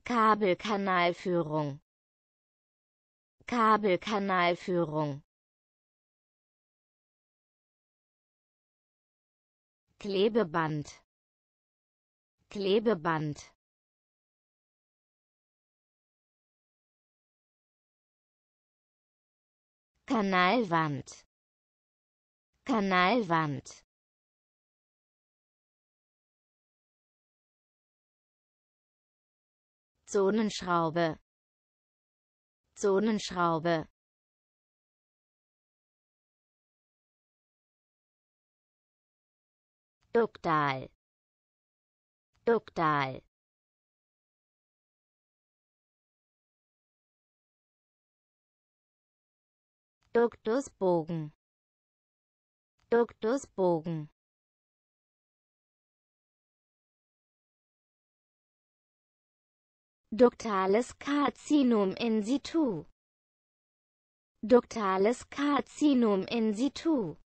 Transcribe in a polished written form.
Kabelkanalführung, Kabelkanalführung, Klebeband, Klebeband, Kanalwand, Kanalwand, Zonenschraube, Zonenschraube, Ductal, Ductal, Duktusbogen, Duktusbogen, duktales Karzinom in situ, duktales Karzinom in situ.